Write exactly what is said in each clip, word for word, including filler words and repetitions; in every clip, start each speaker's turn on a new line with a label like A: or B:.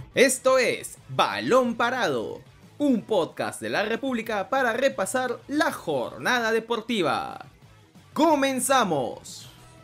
A: Esto es Balón Parado, un podcast de la República para repasar la jornada deportiva. ¡Comenzamos!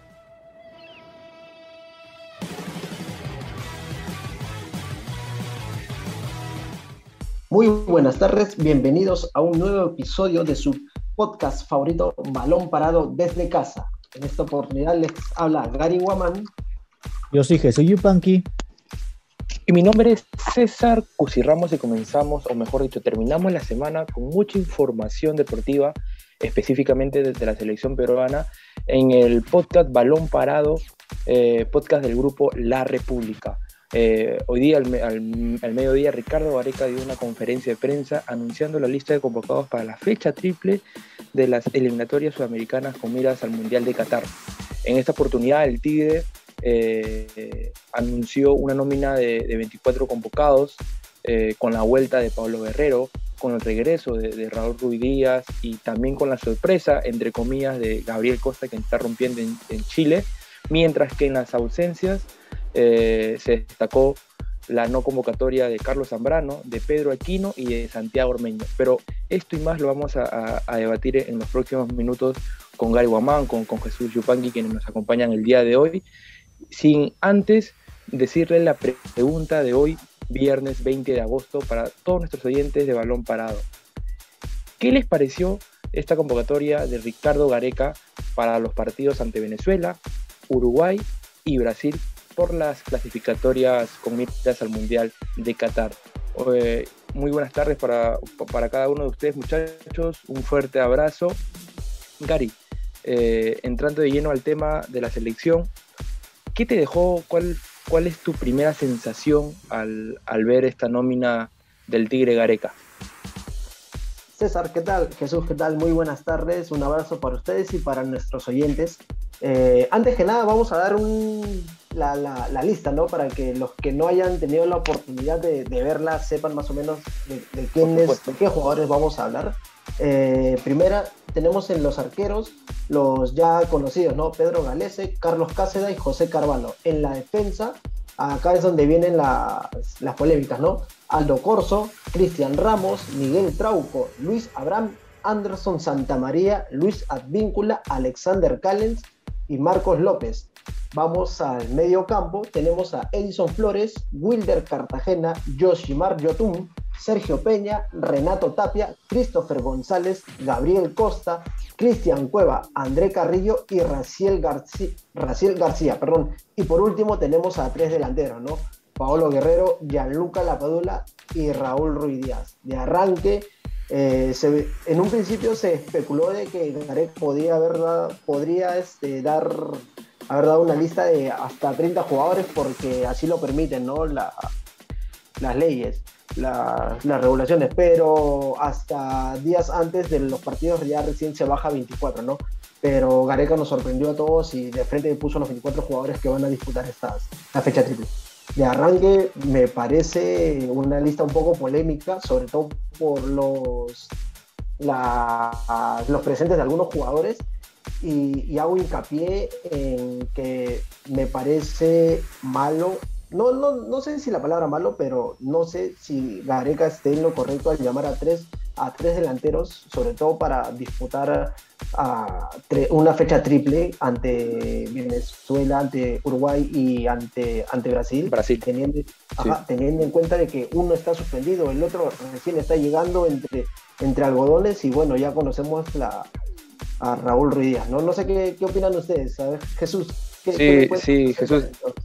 B: Muy buenas tardes, bienvenidos a un nuevo episodio de su podcast favorito, Balón Parado desde casa. En esta oportunidad les habla Gary Guamán.
C: Yo soy Jesús Yupanqui.
D: Y mi nombre es César Cusi Ramos y comenzamos, o mejor dicho, terminamos la semana con mucha información deportiva, específicamente desde la selección peruana, en el podcast Balón Parado, eh, podcast del grupo La República. Eh, hoy día, al, al, al mediodía, Ricardo Gareca dio una conferencia de prensa anunciando la lista de convocados para la fecha triple de las eliminatorias sudamericanas con miras al Mundial de Qatar. En esta oportunidad, el Tigre Eh, eh, anunció una nómina de, de veinticuatro convocados, eh, con la vuelta de Pablo Guerrero, con el regreso de, de Raúl Ruiz Díaz y también con la sorpresa, entre comillas, de Gabriel Costa, que está rompiendo en, en Chile, mientras que en las ausencias eh, se destacó la no convocatoria de Carlos Zambrano, de Pedro Aquino y de Santiago Ormeño. Pero esto y más lo vamos a, a, a debatir en los próximos minutos con Gary Guamán, con, con Jesús Yupanqui, quienes nos acompañan el día de hoy, sin antes decirle la pregunta de hoy, viernes veinte de agosto, para todos nuestros oyentes de Balón Parado. ¿Qué les pareció esta convocatoria de Ricardo Gareca para los partidos ante Venezuela, Uruguay y Brasil por las clasificatorias con miras al Mundial de Qatar? Eh, muy buenas tardes para, para cada uno de ustedes, muchachos, un fuerte abrazo. Gary, eh, entrando de lleno al tema de la selección, ¿qué te dejó? ¿Cuál, cuál es tu primera sensación al, al ver esta nómina del Tigre Gareca?
B: César, ¿qué tal? Jesús, ¿qué tal? Muy buenas tardes, un abrazo para ustedes y para nuestros oyentes. Eh, antes que nada, vamos a dar un, la, la, la lista, ¿no? Para que los que no hayan tenido la oportunidad de, de verla sepan más o menos de, de, quiénes, de qué jugadores vamos a hablar. Eh, primera, tenemos en los arqueros los ya conocidos, ¿no? Pedro Galese, Carlos Cáceda y José Carvalho. En la defensa, acá es donde vienen las, las polémicas, ¿no? Aldo Corso, Cristian Ramos, Miguel Trauco, Luis Abraham, Anderson Santamaría, Luis Advíncula, Alexander Callens y Marcos López. Vamos al medio campo, tenemos a Edison Flores, Wilder Cartagena, Yoshimar Yotun, Sergio Peña, Renato Tapia, Christopher González, Gabriel Costa, Cristian Cueva, André Carrillo y Raciel García, Raciel García, perdón. Y por último tenemos a tres delanteros, ¿no? Paolo Guerrero, Gianluca Lapadula y Raúl Ruiz Díaz. De arranque, eh, se, en un principio se especuló de que Gareca podía haber dado, podría este, dar, haber dado una lista de hasta treinta jugadores porque así lo permiten, ¿no? La, las leyes. La, las regulaciones, pero hasta días antes de los partidos ya recién se baja a veinticuatro, ¿no? Pero Gareca nos sorprendió a todos y de frente puso los veinticuatro jugadores que van a disputar estas, la fecha triple. De arranque me parece una lista un poco polémica, sobre todo por los, la, los presentes de algunos jugadores, y, y hago hincapié en que me parece malo. No, no, no sé si la palabra malo, pero no sé si Gareca esté en lo correcto al llamar a tres, a tres delanteros, sobre todo para disputar a, tre, una fecha triple ante Venezuela, ante Uruguay y ante, ante Brasil,
D: Brasil.
B: Teniendo,
D: Sí.
B: ajá, teniendo en cuenta de que uno está suspendido, el otro recién está llegando entre, entre algodones y bueno, ya conocemos la, a Raúl Ruiz Díaz, ¿no? No sé qué, qué opinan ustedes, a ver, Jesús. ¿qué,
D: Sí,
B: qué
D: sí, Jesús.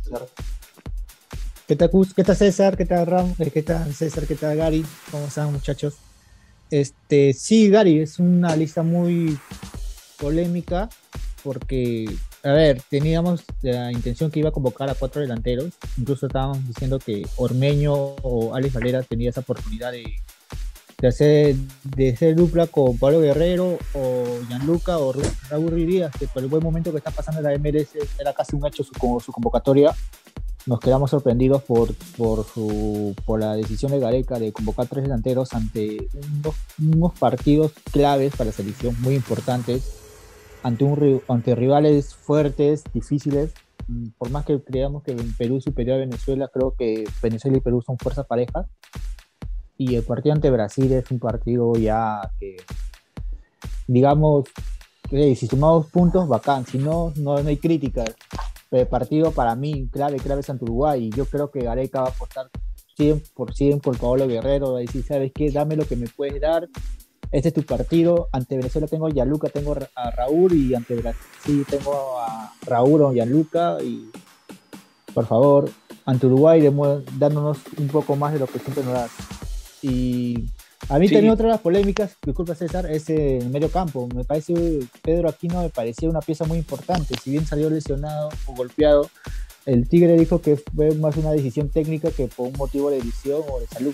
C: ¿Qué tal, Cus? ¿Qué tal, César? ¿Qué tal, Ram? ¿Qué tal, César? ¿Qué tal, Gary? ¿Cómo están, muchachos? Este, sí, Gary, es una lista muy polémica porque, a ver, teníamos la intención que iba a convocar a cuatro delanteros. Incluso estábamos diciendo que Ormeño o Alex Valera tenía esa oportunidad de, de hacer de ser dupla con Pablo Guerrero o Gianluca o Raúl Ruiz Díaz, que por el buen momento que está pasando en la M L S era casi un hecho su, su convocatoria. Nos quedamos sorprendidos por, por, su, por la decisión de Gareca de convocar tres delanteros ante unos, unos partidos claves para la selección, muy importantes, ante, un, ante rivales fuertes, difíciles, mm, por más que creamos que Perú es superior a Venezuela, creo que Venezuela y Perú son fuerzas parejas. Y el partido ante Brasil es un partido ya que, digamos, que si sumamos puntos, bacán. Si no, no, no hay críticas. El partido para mí, clave, clave es ante Uruguay. Y yo creo que Gareca va a apostar cien por ciento por Paolo Guerrero. Va a decir, ¿sabes qué? Dame lo que me puedes dar. Este es tu partido. Ante Venezuela tengo a Gianluca, tengo a Raúl. Y ante Brasil tengo a Raúl o Gianluca. Y por favor, ante Uruguay, dándonos un poco más de lo que siempre nos das. Y a mí sí. También otra de las polémicas, disculpa César, es en el medio campo. Me parece, Pedro Aquino me parecía una pieza muy importante. Si bien salió lesionado o golpeado, el Tigre dijo que fue más una decisión técnica que por un motivo de lesión o de salud.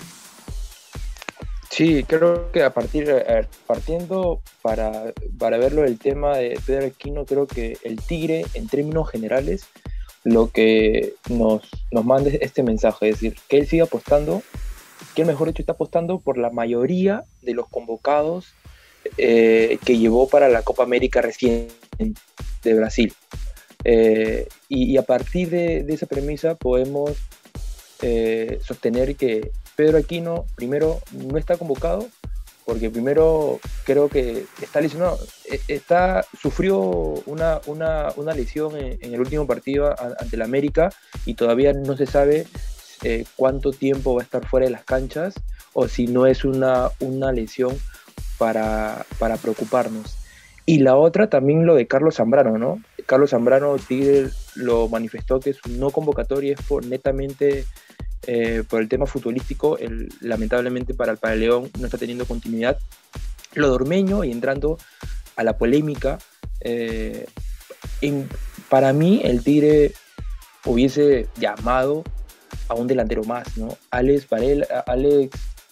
D: Sí, creo que a partir, a, partiendo para, para verlo el tema de Pedro Aquino, creo que el Tigre, en términos generales, lo que nos, nos manda este mensaje, es decir, que él siga apostando, que él mejor dicho está apostando por la mayoría de los convocados eh, que llevó para la Copa América reciente de Brasil. Eh, y, y a partir de, de esa premisa podemos eh, sostener que Pedro Aquino primero no está convocado, porque primero creo que está lesionado, está, sufrió una, una, una lesión en, en el último partido ante el América y todavía no se sabe eh, cuánto tiempo va a estar fuera de las canchas o si no es una, una lesión para, para preocuparnos. Y la otra también lo de Carlos Zambrano, ¿no? Carlos Zambrano, Tigre lo manifestó que su no convocatoria es por netamente eh, por el tema futbolístico. El, lamentablemente para el, para el León no está teniendo continuidad. Lo de Ormeño, y entrando a la polémica, eh, en, para mí el Tigre hubiese llamado a un delantero más, ¿no? Alex Varela, Alex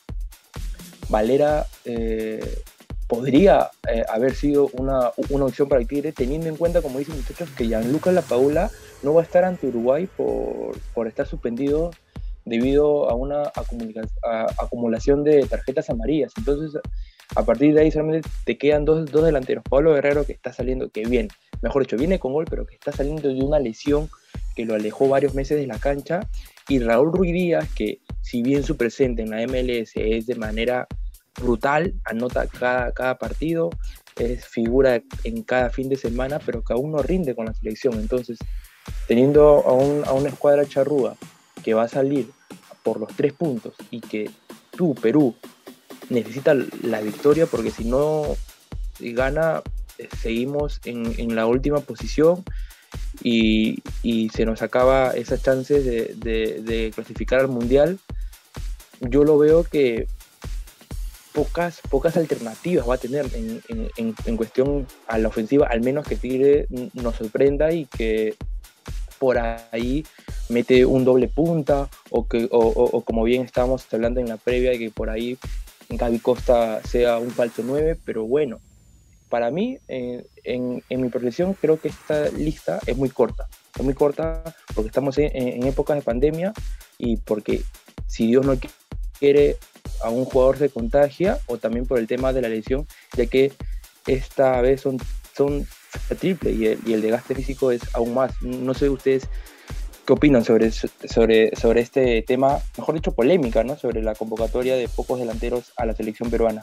D: Valera eh, podría eh, haber sido una, una opción para el Tigre, teniendo en cuenta, como dicen muchachos, que Gianluca Lapadula no va a estar ante Uruguay por, por estar suspendido debido a una acumula- a, acumulación de tarjetas amarillas. Entonces, a partir de ahí solamente te quedan dos, dos delanteros. Pablo Guerrero, que está saliendo, que bien, mejor dicho, viene con gol, pero que está saliendo de una lesión que lo alejó varios meses de la cancha, y Raúl Ruiz Díaz, que si bien su presente en la M L S es de manera brutal, anota cada, cada partido, es figura en cada fin de semana, pero que aún no rinde con la selección. Entonces, teniendo a, un, a una escuadra charrúa que va a salir por los tres puntos y que tú, Perú, necesita la victoria, porque si no gana, seguimos en, en la última posición y, y se nos acaba esas chances de, de, de clasificar al Mundial. Yo lo veo que pocas, pocas alternativas va a tener en, en, en cuestión a la ofensiva, al menos que Tigre nos sorprenda y que por ahí mete un doble punta, o, que, o, o, o como bien estábamos hablando en la previa, que por ahí Gaby Costa sea un falso nueve, pero bueno, para mí, eh, en, en mi percepción, creo que esta lista es muy corta, es muy corta porque estamos en, en épocas de pandemia y porque si Dios no quiere, a un jugador se contagia, o también por el tema de la lesión, ya que esta vez son, son triple y el, y el desgaste físico es aún más. No sé ustedes qué opinan sobre, sobre, sobre este tema, mejor dicho polémica, ¿no? Sobre la convocatoria de pocos delanteros a la selección peruana.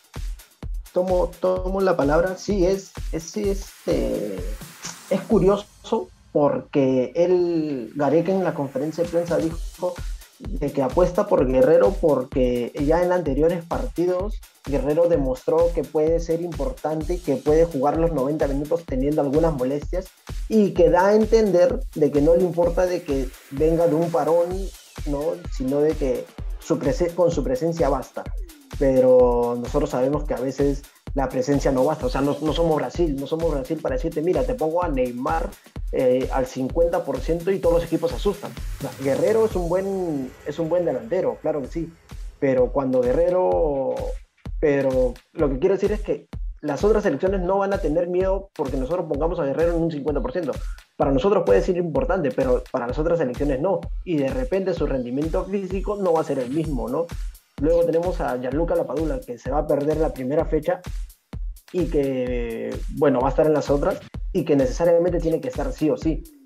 B: Tomo, tomo la palabra. Sí, es, es, sí, es, eh, es curioso porque él, Gareca, en la conferencia de prensa dijo de que apuesta por Guerrero porque ya en anteriores partidos Guerrero demostró que puede ser importante, que puede jugar los noventa minutos teniendo algunas molestias, y que da a entender de que no le importa de que venga de un parón, ¿no? Sino de que su presen- con su presencia basta. Pero nosotros sabemos que a veces la presencia no basta, o sea, no, no somos Brasil, no somos Brasil para decirte, mira, te pongo a Neymar eh, al cincuenta por ciento y todos los equipos se asustan. O sea, Guerrero es un buen, es un buen delantero, claro que sí, pero cuando Guerrero, pero lo que quiero decir es que las otras selecciones no van a tener miedo porque nosotros pongamos a Guerrero en un cincuenta por ciento. Para nosotros puede ser importante, pero para las otras selecciones no, y de repente su rendimiento físico no va a ser el mismo, ¿no? Luego tenemos a Gianluca Lapadula, que se va a perder la primera fecha y que, bueno, va a estar en las otras y que necesariamente tiene que estar sí o sí.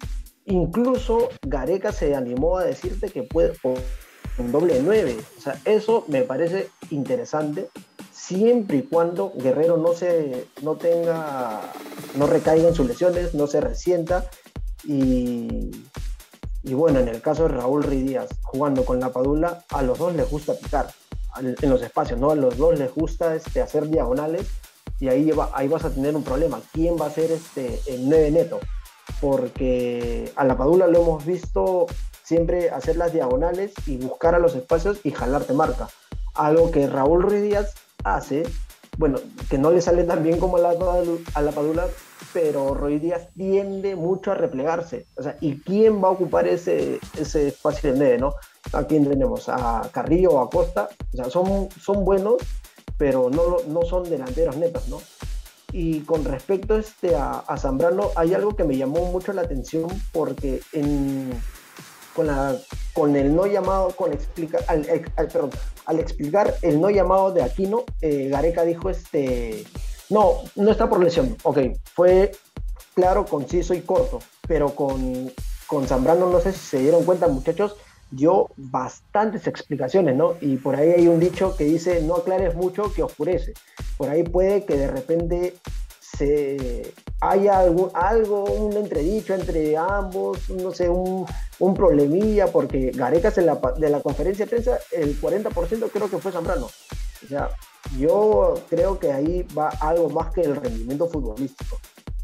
B: Incluso Gareca se animó a decirte que puede por un doble nueve. O sea, eso me parece interesante, siempre y cuando Guerrero no se no tenga, no recaiga en sus lesiones, no se resienta. Y, y bueno, en el caso de Raúl Ruiz Díaz, jugando con la Padula, a los dos les gusta picar en los espacios, ¿no? A los dos les gusta este, hacer diagonales, y ahí, va, ahí vas a tener un problema. ¿Quién va a ser este, el nueve neto? Porque a la Padula lo hemos visto siempre hacer las diagonales y buscar a los espacios y jalarte marca. Algo que Raúl Ruiz Díaz hace, bueno, que no le sale tan bien como a la, a la Padula, pero Ruiz Díaz tiende mucho a replegarse. O sea, ¿y quién va a ocupar ese, ese espacio del nueve, no? ¿A quién tenemos? ¿A Carrillo o a Costa? O sea, son, son buenos, pero no, no son delanteros netos, ¿no? Y con respecto este, a, a Zambrano, hay algo que me llamó mucho la atención, porque en, con, la, con el no llamado, con explica, al, al, perdón, al explicar el no llamado de Aquino, eh, Gareca dijo, este, no, no está por lesión. Ok, fue claro, conciso y corto, pero con, con Zambrano, no sé si se dieron cuenta, muchachos, dio bastantes explicaciones, ¿no? Y por ahí hay un dicho que dice, no aclares mucho que oscurece. Por ahí puede que de repente se haya algún, algo, un entredicho entre ambos, no sé, un, un problemilla, porque Gareca en la, de la conferencia de prensa, el cuarenta por ciento creo que fue Zambrano. O sea, yo creo que ahí va algo más que el rendimiento futbolístico.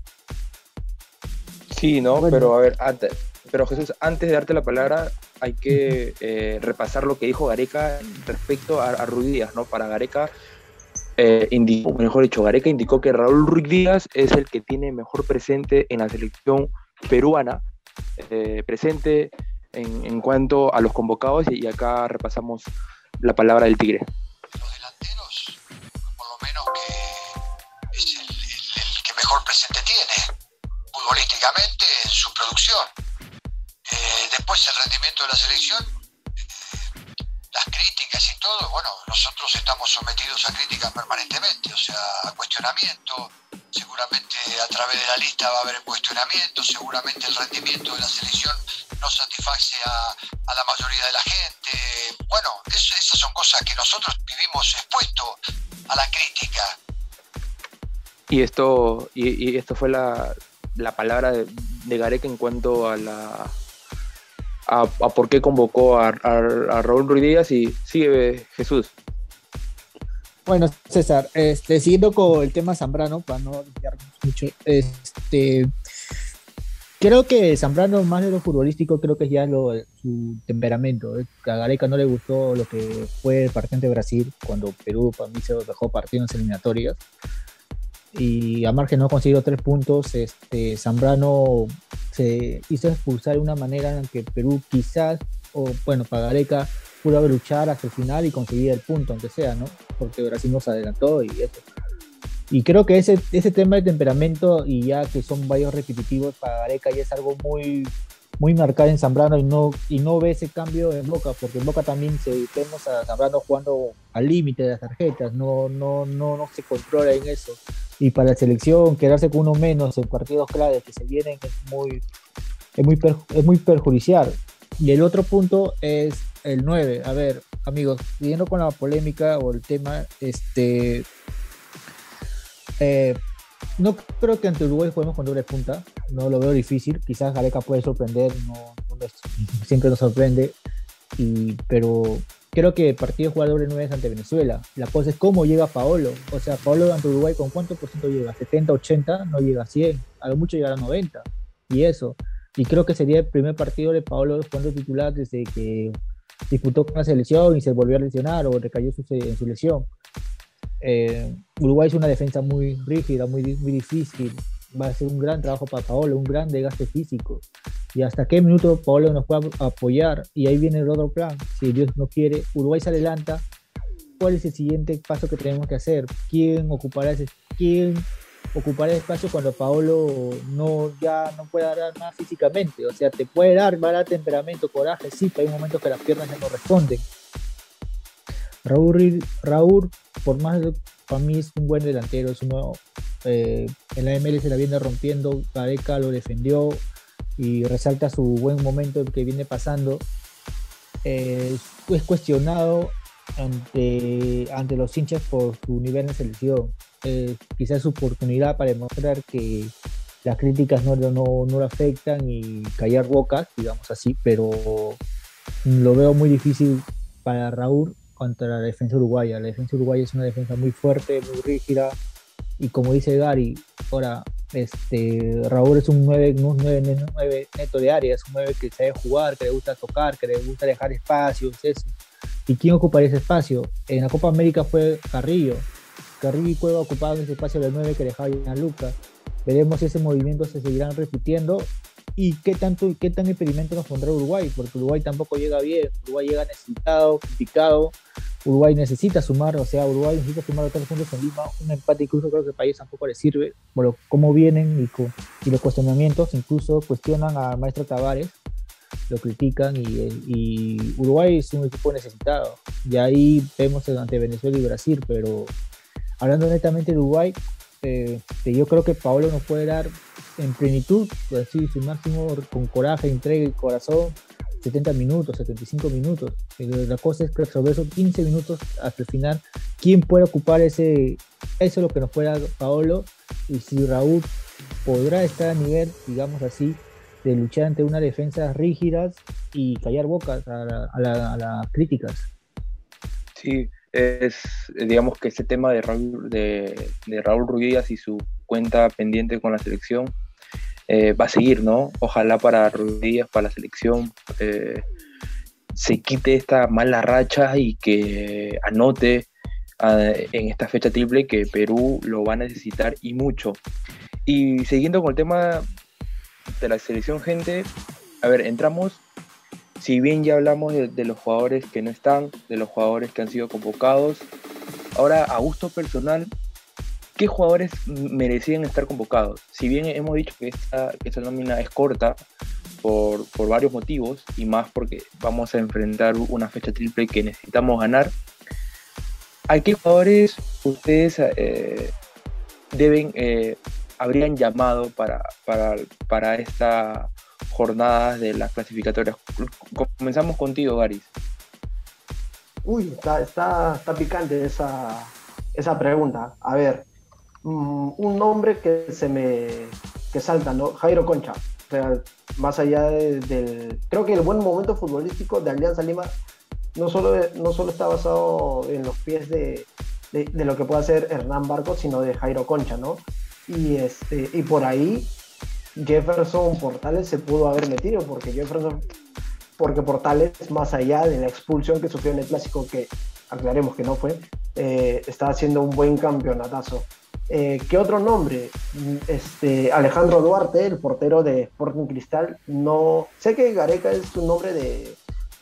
D: Sí, ¿no?
C: Bueno.
D: Pero a ver, antes, pero Jesús, antes de darte la palabra, hay que eh, repasar lo que dijo Gareca respecto a, a Ruiz Díaz, ¿no? Para Gareca, eh, indicó, mejor dicho, Gareca indicó que Raúl Ruiz Díaz es el que tiene mejor presente en la selección peruana, eh, presente en, en cuanto a los convocados, y, y acá repasamos la palabra del Tigre.
E: Los delanteros, por lo menos que es el, el, el que mejor presente tiene, futbolísticamente, en su producción. Eh, después el rendimiento de la selección, eh, las críticas y todo, bueno, nosotros estamos sometidos a críticas permanentemente, o sea, a cuestionamiento. Seguramente a través de la lista va a haber cuestionamiento, seguramente el rendimiento de la selección no satisface a, a la mayoría de la gente. Bueno, eso, esas son cosas que nosotros vivimos expuestos a la crítica.
D: Y esto, y, y esto fue la, la palabra de, de Gareca en cuanto a la a, a por qué convocó a, a, a Raúl Ruiz Díaz. Y sigue, Jesús.
C: Bueno, César, este, siguiendo con el tema Zambrano, para no desviarnos mucho, este, creo que Zambrano, más de lo futbolístico, creo que ya es lo, su temperamento. A Gareca no le gustó lo que fue el partido ante Brasil, cuando Perú para mí se dejó partido en las eliminatorias, y a margen no consiguió tres puntos. Este, Zambrano se hizo expulsar de una manera en que Perú quizás, o bueno, para Gareca, pudo haber luchar hasta el final y conseguir el punto, aunque sea, ¿no? Porque Brasil nos adelantó y eso. Y creo que ese, ese tema de temperamento, y ya que son varios repetitivos para Gareca, ya es algo muy, muy marcado en Zambrano, y no, y no ve ese cambio en Boca, porque en Boca también se vemos a Zambrano jugando al límite de las tarjetas, no, no, no, no se controla en eso. Y para la selección, quedarse con uno menos en partidos claves que se vienen es muy, es muy, perju- es muy perjudicial. Y el otro punto es el nueve. A ver, amigos, siguiendo con la polémica o el tema, este eh, no creo que ante Uruguay juguemos con doble punta, no lo veo difícil. Quizás Gareca puede sorprender, no, no nos, siempre nos sorprende, y, pero creo que el partido de jugar doble nueve es ante Venezuela. La cosa es cómo llega Paolo. O sea, Paolo ante Uruguay, ¿con cuánto por ciento llega? ¿setenta, ochenta? No llega a cien, a lo mucho llegará a noventa, y eso. Y creo que sería el primer partido de Paolo jugando titular desde que disputó con la selección y se volvió a lesionar o recayó su, en su lesión. Eh, Uruguay es una defensa muy rígida, muy, muy difícil. Va a ser un gran trabajo para Paolo, un gran desgaste físico. Y hasta qué minuto Paolo nos puede apoyar. Y ahí viene el otro plan. Si Dios no quiere, Uruguay se adelanta. ¿Cuál es el siguiente paso que tenemos que hacer? ¿Quién ocupará ese, quién ocupará el espacio cuando Paolo no, ya no pueda dar más físicamente? O sea, te puede dar, va a dar temperamento, coraje, sí, pero hay momentos que las piernas ya no responden. Raúl, Raúl por más de, para mí es un buen delantero, es uno, eh, en la M L se la viene rompiendo, Gareca lo defendió y resalta su buen momento que viene pasando, eh, es cuestionado ante, ante los hinchas por su nivel en selección. Eh, quizás su oportunidad para demostrar que las críticas no, no, no lo afectan y callar bocas, digamos así, pero lo veo muy difícil para Raúl contra la defensa uruguaya. La defensa uruguaya es una defensa muy fuerte, muy rígida, y como dice Gary, ahora este, Raúl es un nueve neto de área, es un nueve que sabe jugar, que le gusta tocar, que le gusta dejar espacios, eso. ¿Y quién ocuparía ese espacio? En la Copa América fue Carrillo. Carrillo y Cueva ocupaban ese espacio del nueve que dejaba Gianluca. Veremos si ese movimiento se seguirán repitiendo y qué tanto qué tan experimento nos pondrá Uruguay, porque Uruguay tampoco llega bien, Uruguay llega necesitado, picado, Uruguay necesita sumar, o sea, Uruguay necesita sumar otros puntos en Lima, un empate incluso creo que el país tampoco le sirve, por cómo vienen y, con, y los cuestionamientos, incluso cuestionan al maestro Tavares, lo critican y, y Uruguay es un equipo necesitado, y ahí vemos ante Venezuela y Brasil, pero hablando netamente de Uruguay, eh, yo creo que Paolo nos puede dar en plenitud, así su máximo con coraje, entrega y corazón, setenta minutos, setenta y cinco minutos. La cosa es que sobre esos quince minutos hasta el final, ¿quién puede ocupar ese? Eso es lo que nos puede dar Paolo, y si Raúl podrá estar a nivel, digamos así, de luchar ante unas defensas rígidas y callar bocas a, la, a, la, a las críticas.
D: Sí, es, digamos que ese tema de Raúl, de, de Raúl Ruiz Díaz y su cuenta pendiente con la selección eh, va a seguir, ¿no? Ojalá para Ruiz Díaz, para la selección, eh, se quite esta mala racha y que anote uh, en esta fecha triple que Perú lo va a necesitar y mucho. Y siguiendo con el tema de la selección, gente, a ver, entramos, si bien ya hablamos de, de los jugadores que no están, de los jugadores que han sido convocados, ahora a gusto personal, ¿qué jugadores merecían estar convocados? Si bien hemos dicho que esta, que esta nómina es corta por, por varios motivos, y más porque vamos a enfrentar una fecha triple que necesitamos ganar, ¿a qué jugadores ustedes eh, deben, eh, habrían llamado para, para, para esta jornada de las clasificatorias? Comenzamos contigo, Garis.
B: Uy, está, está, está picante esa, esa pregunta. A ver, um, un nombre que se me que salta, ¿no? Jairo Concha. O sea, más allá de, del... Creo que el buen momento futbolístico de Alianza Lima no solo, no solo está basado en los pies de, de, de lo que puede hacer Hernán Barcos, sino de Jairo Concha, ¿no? Y, este, y por ahí Jefferson Portales se pudo haber metido, porque Jefferson, porque Portales, más allá de la expulsión que sufrió en el Clásico, que aclaremos que no fue, eh, está haciendo un buen campeonatazo. Eh, ¿Qué otro nombre? Este, Alejandro Duarte, el portero de Sporting Cristal. No, sé que Gareca es un nombre de,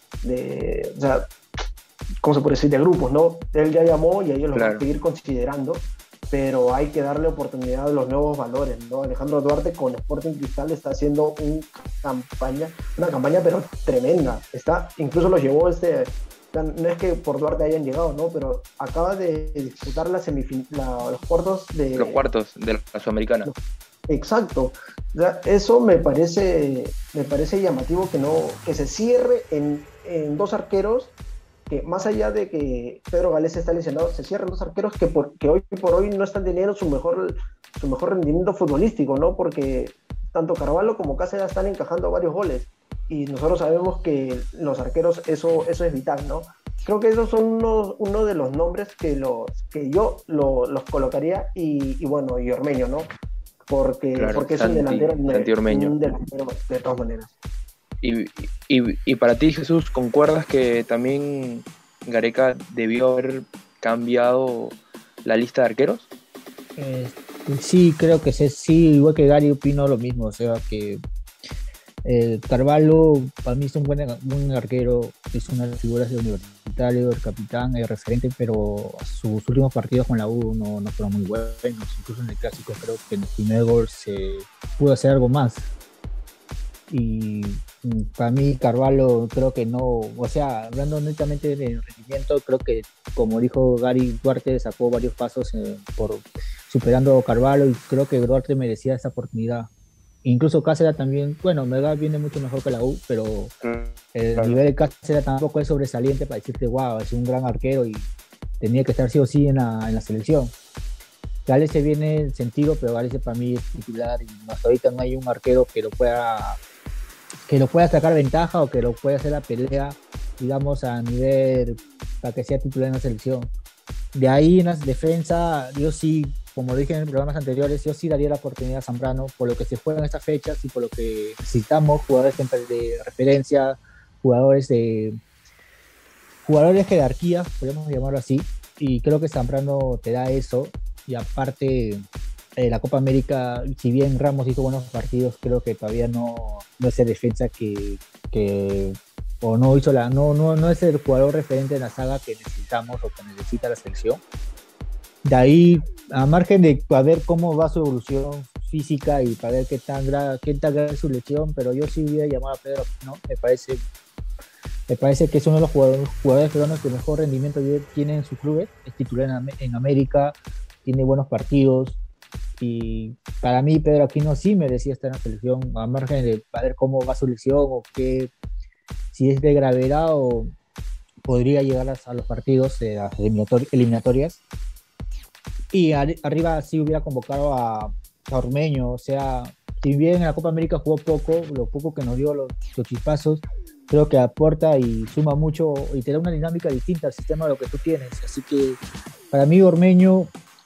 B: de, o sea, ¿cómo se puede decir? De grupos, ¿no? Él ya llamó y ellos lo
D: Claro.
B: van a seguir considerando, pero hay que darle oportunidad a los nuevos valores, ¿no? Alejandro Duarte con Sporting Cristal está haciendo un campaña, una campaña pero tremenda. Está, incluso lo llevó este, no es que por Duarte hayan llegado, ¿no? Pero acaba de disputar la semifin- la, los cuartos de...
D: Los cuartos de la Sudamericana.
B: Exacto. O sea, eso me parece, me parece llamativo que, no, que se cierre en, en dos arqueros, que más allá de que Pedro Galés está lesionado, se cierran dos arqueros que, por, que hoy por hoy no están teniendo su mejor, su mejor rendimiento futbolístico, ¿no? Porque tanto Carvalho como Cáceres están encajando varios goles y nosotros sabemos que los arqueros eso, eso es vital, ¿no? Creo que esos son uno, uno de los nombres que, los, que yo lo, los colocaría y, y bueno, y Ormeño, ¿no? Porque,
D: Claro,
B: porque es
D: Santi-
B: un delantero,
D: Santi Ormeño.
B: un delantero de todas maneras.
D: Y, y, y para ti, Jesús, ¿concuerdas que también Gareca debió haber cambiado la lista de arqueros?
C: Eh, sí, creo que sí, sí, igual que Gary opino lo mismo, o sea que eh, Carvalho para mí es un buen, buen arquero, es una de las figuras de Universitario, el capitán, el referente, pero sus últimos partidos con la U no, no fueron muy buenos, incluso en el Clásico creo que en el primer gol se pudo hacer algo más. Y para mí Carvalho creo que no, o sea, hablando netamente de rendimiento, creo que como dijo Gary, Duarte sacó varios pasos eh, por superando a Carvalho y creo que Duarte merecía esa oportunidad. Incluso Cáceres también, bueno, Melgar viene mucho mejor que la U, pero el
D: Claro.
C: nivel de Cáceres tampoco es sobresaliente para decirte, wow, es un gran arquero y tenía que estar sí o sí en la, en la selección. Gales se viene el sentido, pero Gales para mí es titular y hasta ahorita no hay un arquero que lo pueda que lo pueda sacar ventaja o que lo pueda hacer la pelea, digamos, a nivel para que sea titular en la selección. De ahí en la defensa, yo sí, como dije en programas anteriores, yo sí daría la oportunidad a Zambrano por lo que se juega en estas fechas y por lo que necesitamos jugadores de referencia, jugadores de jugadores de jerarquía, podríamos llamarlo así, y creo que Zambrano te da eso. Y aparte, eh, la Copa América, si bien Ramos hizo buenos partidos, creo que todavía no, no es el defensa que, que o no hizo la, no, no, no es el jugador referente de la saga que necesitamos o que necesita la selección. De ahí, a margen de a ver cómo va su evolución física y para ver qué tan grave, qué tan grave es su lesión, pero yo sí hubiera llamado a Pedro, ¿no? Me parece, me parece que es uno de los jugadores, jugadores peruanos que mejor rendimiento tiene en sus clubes, es titular en, en América, tiene buenos partidos y para mí Pedro Aquino sí merecía estar en la selección, a margen de a ver cómo va su lesión o qué, si es de gravedad o podría llegar a, a los partidos de las eliminator- eliminatorias. Y ar- arriba sí hubiera convocado a, a Ormeño, o sea, si bien en la Copa América jugó poco, lo poco que nos dio los, los chispazos, creo que aporta y suma mucho y te da una dinámica distinta al sistema de lo que tú tienes. Así que para mí Ormeño,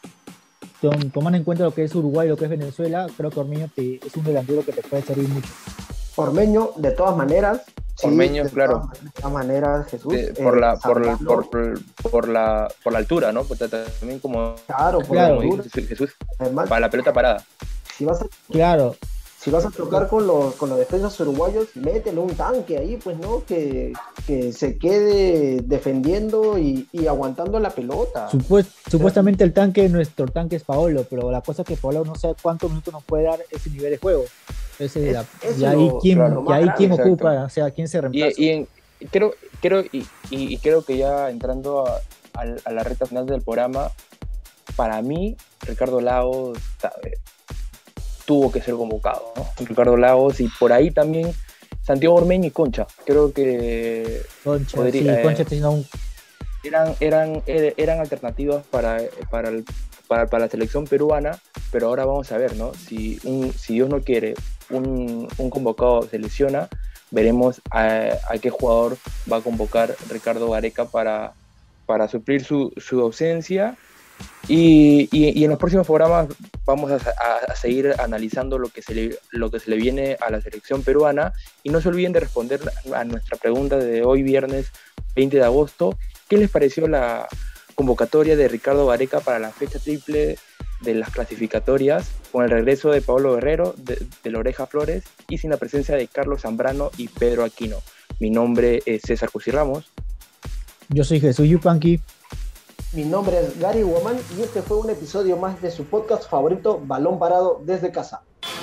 C: tom- tomando en cuenta lo que es Uruguay y lo que es Venezuela, creo que Ormeño te, es un delantero que te puede servir mucho.
B: Ormeño, de todas maneras. Sí,
D: Ormeño,
B: de
D: claro.
B: Todas, de todas maneras, Jesús.
D: De- por,
B: eh,
D: la, por,
B: Zambrano,
D: por, por, la, por la altura, ¿no? Porque también como,
B: Claro, por
C: Claro.
B: la
D: como
B: altura.
D: dice Jesús,
B: Además,
D: para la pelota parada.
B: si vas a,
C: Claro,
B: si vas a chocar con los, con los defensas uruguayos, métele un tanque ahí, pues, ¿no? Que, que se quede defendiendo y, y aguantando la pelota.
C: Supuest- supuestamente el tanque, nuestro tanque es Paolo, pero la cosa es que Paolo no sabe cuántos minutos nos puede dar ese nivel de juego. Ese es la-
B: Es-
C: y
B: eso
C: ahí
B: lo-
C: quién,
B: claro, lo
C: y
B: más
C: ahí
B: grave,
C: quién
D: exacto.
C: ocupa, o sea, quién se reemplaza.
D: Y, y, en- y creo, creo, y, y- y creo que ya entrando a, a, a la recta final del programa, para mí, Ricardo Lagos sabe, tuvo que ser convocado, ¿no? Ricardo Lagos y por ahí también Santiago Ormeño y Concha. Creo que
C: Concha,
D: podría-
C: sí,
D: eh,
C: Concha tiene un
D: eran, eran, er- eran alternativas para, para, el- para, para la selección peruana, pero ahora vamos a ver, ¿no? Si, un, si Dios no quiere, un, un convocado se lesiona, veremos a, a qué jugador va a convocar Ricardo Gareca para, para suplir su, su ausencia. Y, y, y en los próximos programas vamos a, a, a seguir analizando lo que, se le, lo que se le viene a la selección peruana. Y no se olviden de responder a nuestra pregunta de hoy, viernes veinte de agosto. ¿Qué les pareció la convocatoria de Ricardo Gareca para la fecha triple de las clasificatorias, con el regreso de Pablo Guerrero, de, de la Oreja Flores, y sin la presencia de Carlos Zambrano y Pedro Aquino? Mi nombre es César Cusi Ramos.
C: Yo soy Jesús Yupanqui.
B: Mi nombre es Gary Guamán y este fue un episodio más de su podcast favorito, Balón Parado desde casa.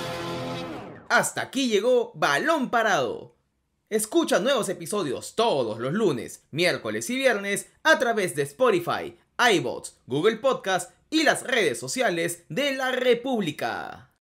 A: Hasta aquí llegó Balón Parado. Escucha nuevos episodios todos los lunes, miércoles y viernes a través de Spotify, iVoox, Google Podcast y las redes sociales de la República.